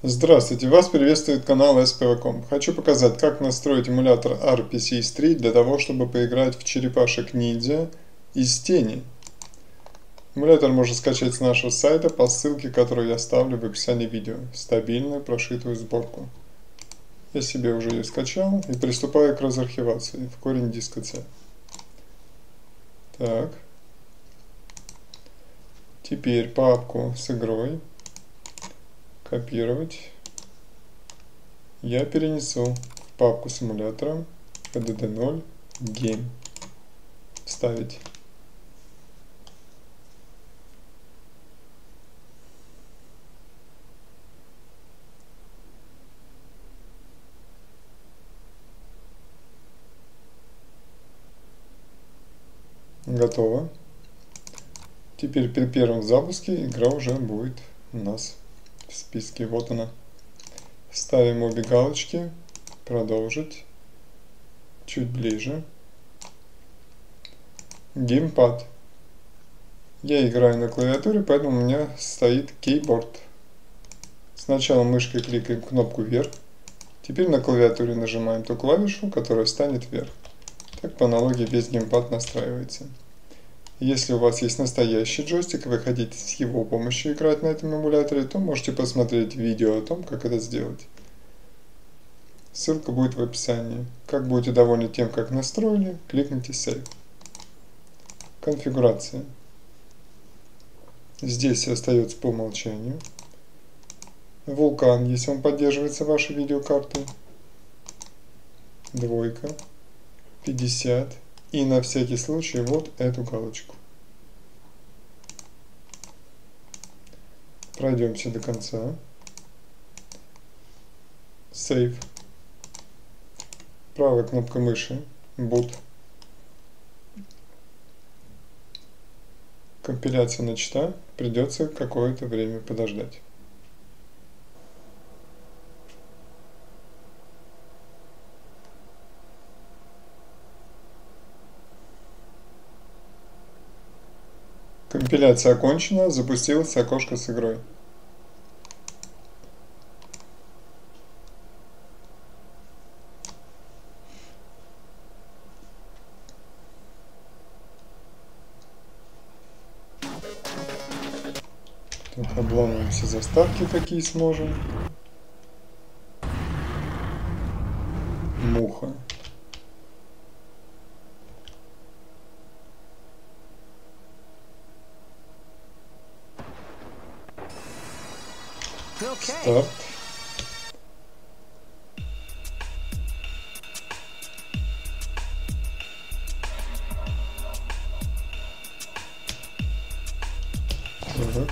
Здравствуйте, вас приветствует канал SPV.com. Хочу показать, как настроить эмулятор RPC Street для того, чтобы поиграть в черепашек ниндзя из тени. Эмулятор можно скачать с нашего сайта по ссылке, которую я оставлю в описании видео. Стабильную прошитую сборку. Я себе уже ее скачал и приступаю к разархивации в корень диска C. Так. Теперь папку с игрой. Копировать. Я перенесу в папку с эмулятором PDD0 Game. Вставить. Готово. Теперь при первом запуске игра уже будет у нас в списке. Вот она. Ставим обе галочки. Продолжить. Чуть ближе. Геймпад. Я играю на клавиатуре, поэтому у меня стоит кейборд. Сначала мышкой кликаем кнопку вверх. Теперь на клавиатуре нажимаем ту клавишу, которая станет вверх. Так по аналогии весь геймпад настраивается. Если у вас есть настоящий джойстик и вы хотите с его помощью играть на этом эмуляторе, то можете посмотреть видео о том, как это сделать. Ссылка будет в описании. Как будете довольны тем, как настроили, кликните Save. Конфигурация. Здесь остается по умолчанию. Вулкан, если он поддерживается вашей видеокартой. Двойка. 50. И на всякий случай вот эту галочку. Пройдемся до конца. Save. Правая кнопка мыши. Boot. Компиляция начата. Придется какое-то время подождать. Компиляция окончена, запустилось окошко с игрой. Так, обламываем все заставки, какие сможем. Муха. Старт. Так.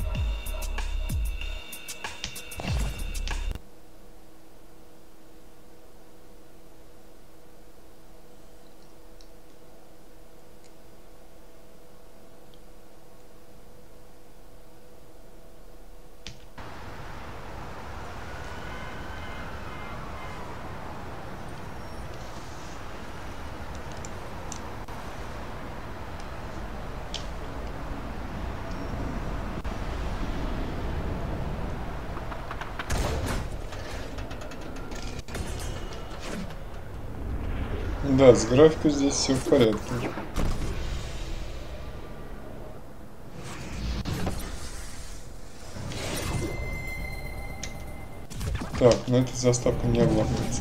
Да, с графикой здесь все в порядке. Так, но эта заставка не обламывается.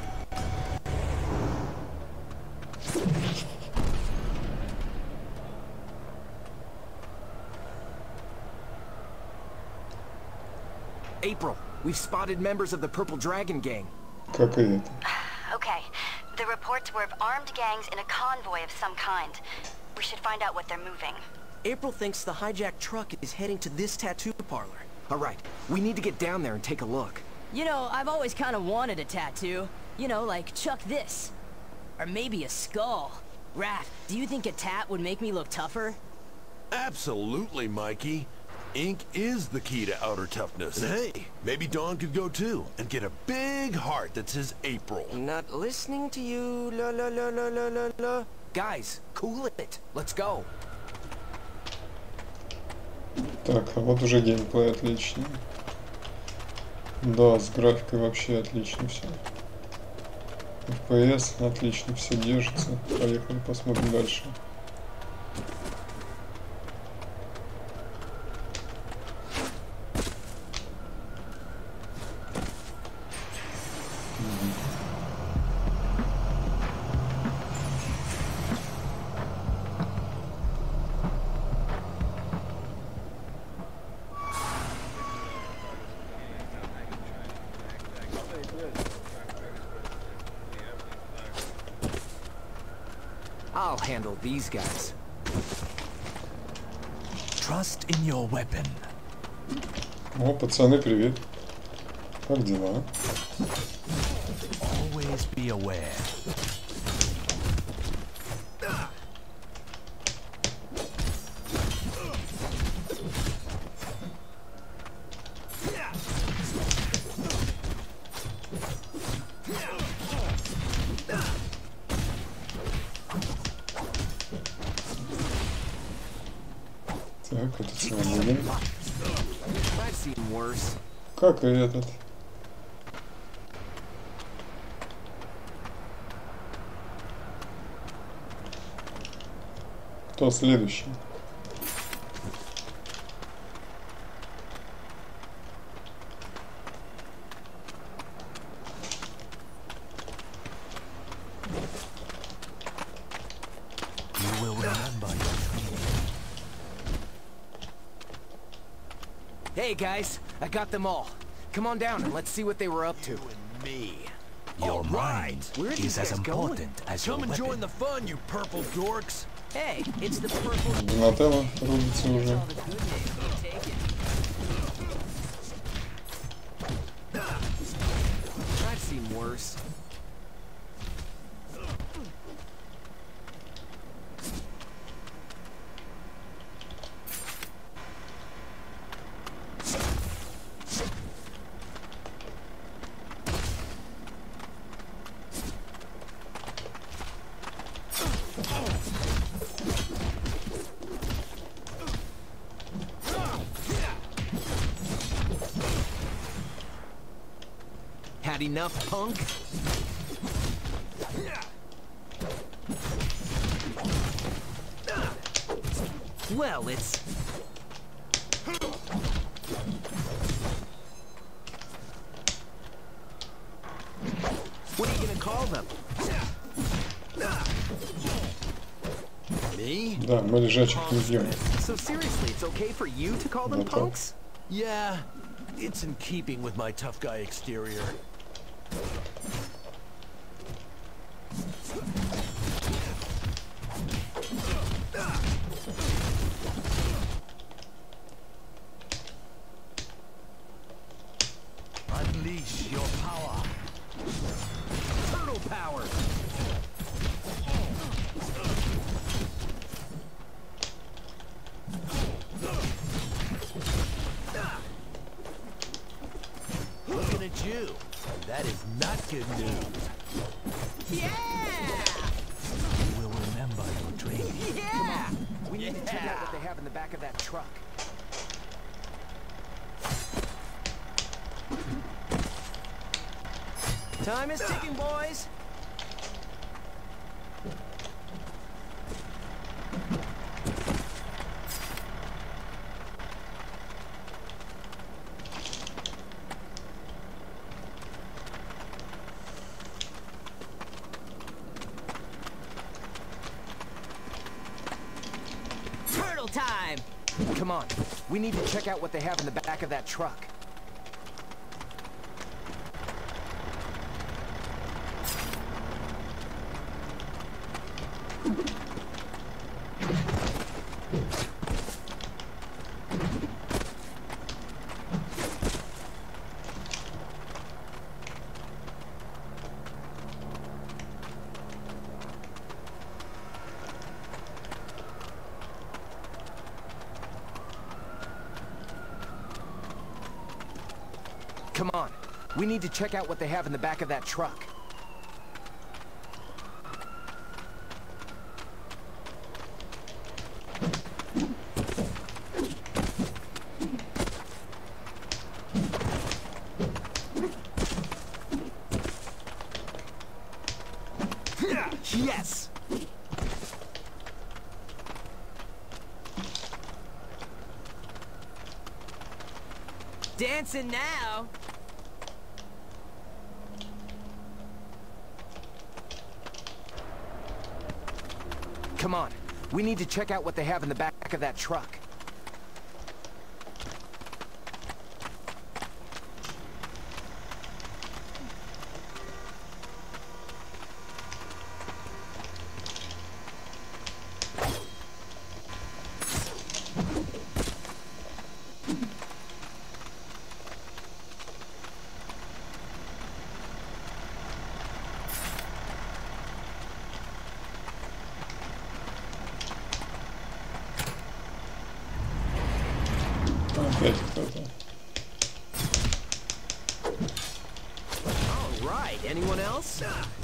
April, we've spotted members of the Purple Dragon gang. Как и это. Okay. The reports were of armed gangs in a convoy of some kind. We should find out what they're moving. April thinks the hijacked truck is heading to this tattoo parlor. All right, we need to get down there and take a look. You know, I've always kind of wanted a tattoo. You know, like Chuck this. Or maybe a skull. Raph, do you think a tat would make me look tougher? Absolutely, Mikey. Ink is the key to outer toughness. And hey, maybe Dawn could go too, and get a big heart that says April. Not listening to you, la la la la la la la. Guys, cool it. Let's go. Так, а вот уже геймплей отличный. Да, с графикой вообще отлично все. FPS отлично все держится. Поехали, посмотрим дальше. I'll handle these guys. Trust in your weapon. О, пацаны, привет. Как дела? Always be aware. Так, это свободен. I've seen worse. Как и этот. Кто следующий? You will remember your training. Hey guys, I got them all. Come on down and let's see what they were up to. And me. Your mind Where are these is as guys going? important as your Come and join weapon. the fun, you purple dorks. Hey, it's the purple. Донателло рубится уже. All the good names will take it. I've seen worse. Had enough, punk? Well, it's... What are you gonna call them? Me? Да, мы лежачих не бьем. So seriously, it's okay for you to call them What the- punks? Yeah, it's in keeping with my tough guy exterior. Unleash your power. Turtle power! Looking at you. That is not good news. Yeah! You will remember your training. Yeah! We need to check out what they have in the back of that truck. Time is ticking, boys! Turtle time! Come on, we need to check out what they have in the back of that truck. Come on, we need to check out what they have in the back of that truck. dancing now. Come on. We need to check out what they have in the back of that truck. Опять кто-то. All right. Anyone else?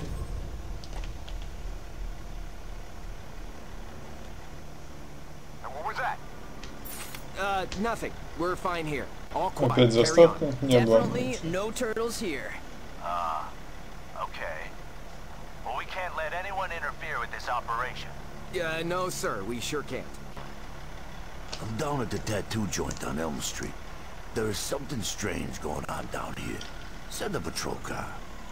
What was that? Nothing. We're fine here. All quiet. Опять Carry заставка. on. Не Definitely обламывается. no turtles here. Okay. Well, we can't let anyone interfere with this operation. No, sir. We sure can't. I'm down at the tattoo joint on Elm Street. There is something strange going on down here. Send a patrol car.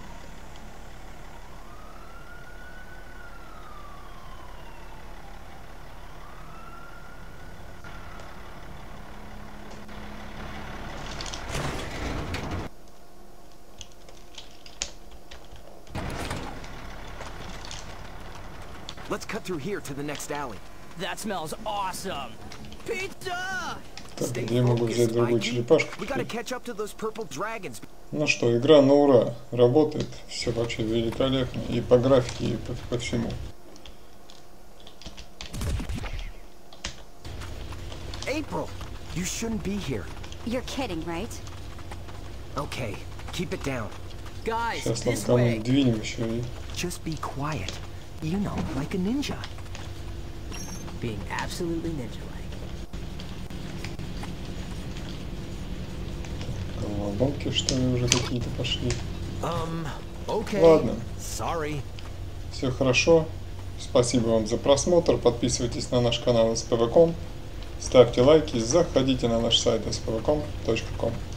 Let's cut through here to the next alley. That smells awesome. Pizza! Так, Stay где я могу взять focused, другую Mikey. черепашку? We gotta catch up to those purple dragons. Ну что, игра на ура. Работает. Все вообще великолепно. И по графике, и по всему. April, you shouldn't be here. You're kidding, right? Okay, keep it down. Guys, Сейчас там this кому-нибудь way. двинем еще и... Just be quiet. You know, like a ninja. Being absolutely ninja-like. Головоломки, что ли, уже какие-то пошли. Okay. Ладно. Sorry. Все хорошо. Спасибо вам за просмотр. Подписывайтесь на наш канал spv.com. Ставьте лайки. Заходите на наш сайт spv.com.